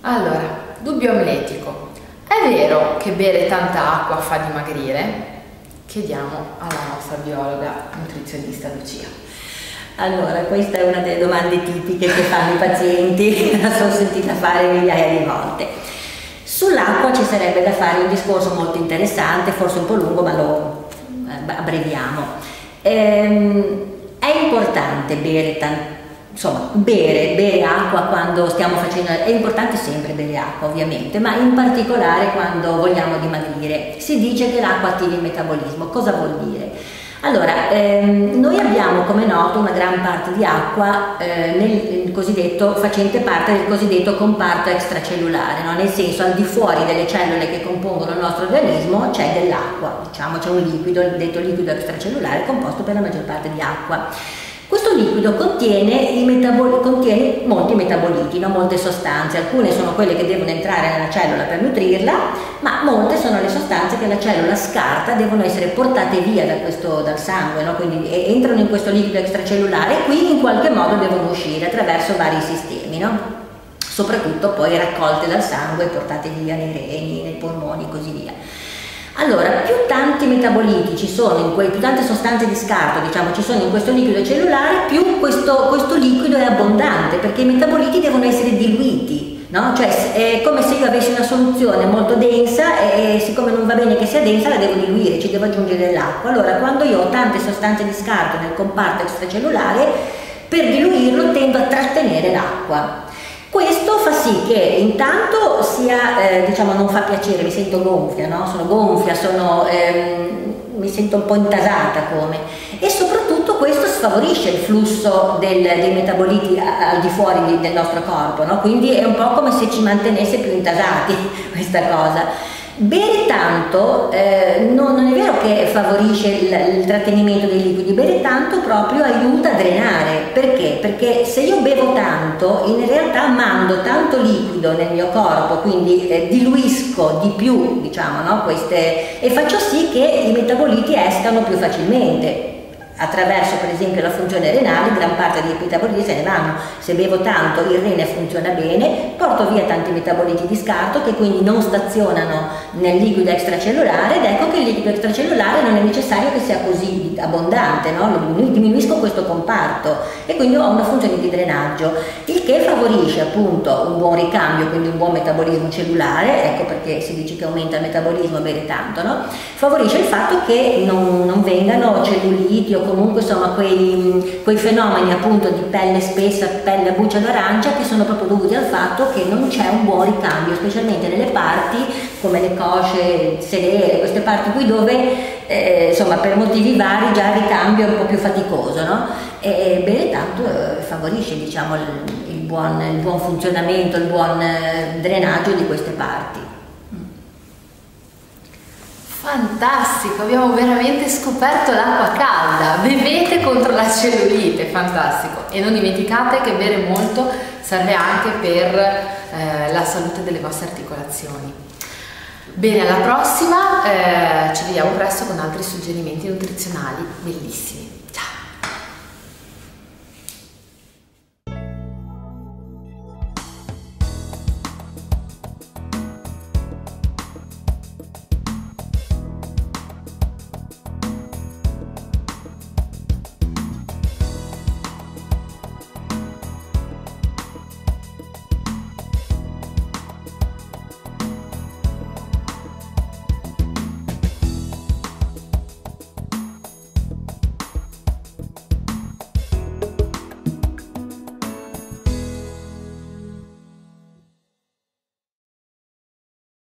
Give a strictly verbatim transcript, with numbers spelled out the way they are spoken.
Allora, dubbio amletico. È vero che bere tanta acqua fa dimagrire? Chiediamo alla nostra biologa nutrizionista Lucia. Allora, questa è una delle domande tipiche che fanno i pazienti, la sono sentita fare migliaia di volte. Sull'acqua ci sarebbe da fare un discorso molto interessante, forse un po' lungo, ma lo abbreviamo. Ehm, è importante bere tanto. Insomma, bere, bere acqua quando stiamo facendo, è importante sempre bere acqua ovviamente, ma in particolare quando vogliamo dimagrire. Si dice che l'acqua attivi il metabolismo. Cosa vuol dire? Allora, ehm, noi abbiamo come noto una gran parte di acqua eh, nel cosiddetto, facente parte del cosiddetto comparto extracellulare, no? Nel senso, al di fuori delle cellule che compongono il nostro organismo c'è dell'acqua, diciamo c'è un liquido, detto liquido extracellulare, composto per la maggior parte di acqua. Questo liquido contiene, i contiene molti metaboliti, no? Molte sostanze, alcune sono quelle che devono entrare nella cellula per nutrirla, ma molte sono le sostanze che la cellula scarta, devono essere portate via da questo, dal sangue, no? Quindi entrano in questo liquido extracellulare e qui in qualche modo devono uscire attraverso vari sistemi, no? Soprattutto poi raccolte dal sangue, portate via nei reni, nei polmoni e così via. Allora, più tanti metaboliti ci sono, in quei, più tante sostanze di scarto, diciamo, ci sono in questo liquido cellulare, più questo, questo liquido è abbondante, perché i metaboliti devono essere diluiti, no? Cioè è come se io avessi una soluzione molto densa e, e siccome non va bene che sia densa la devo diluire, ci devo aggiungere dell'acqua. Allora, quando io ho tante sostanze di scarto nel comparto extracellulare, per diluirlo tendo a trattenere l'acqua. Questo fa sì che intanto sia, eh, diciamo, non fa piacere, mi sento gonfia, no? Sono gonfia, sono, ehm, mi sento un po' intasata come, e soprattutto questo sfavorisce il flusso del, dei metaboliti al di fuori di, del nostro corpo, no? Quindi è un po' come se ci mantenesse più intasati questa cosa. Bere tanto eh, non, non è vero che favorisce il, il trattenimento dei liquidi, bere tanto proprio aiuta a drenare. Perché? Perché se io bevo tanto, in realtà mando tanto liquido nel mio corpo, quindi eh, diluisco di più, diciamo, no? Queste, e faccio sì che i metaboliti escano più facilmente. Attraverso per esempio la funzione renale, gran parte dei metaboliti se ne vanno. Se bevo tanto il rene funziona bene, porto via tanti metaboliti di scarto che quindi non stazionano nel liquido extracellulare, ed ecco che il liquido extracellulare non è necessario che sia così abbondante, no? Diminuisco questo comparto e quindi ho una funzione di drenaggio, il che favorisce appunto un buon ricambio, quindi un buon metabolismo cellulare. Ecco perché si dice che aumenta il metabolismo a bere tanto, no? Favorisce il fatto che non, non vengano celluliti o comunque insomma quei, quei fenomeni appunto di pelle spessa, pelle a buccia d'arancia, che sono proprio dovuti al fatto che non c'è un buon ricambio, specialmente nelle parti come le cosce, sedere, queste parti qui dove eh, insomma per motivi vari già il ricambio è un po' più faticoso, no? E bere tanto eh, favorisce, diciamo, il, il, buon, il buon funzionamento, il buon eh, drenaggio di queste parti. Fantastico, abbiamo veramente scoperto l'acqua calda, bevete contro la cellulite, fantastico. E non dimenticate che bere molto serve anche per eh, la salute delle vostre articolazioni. Bene, alla prossima, eh, ci vediamo presto con altri suggerimenti nutrizionali bellissimi.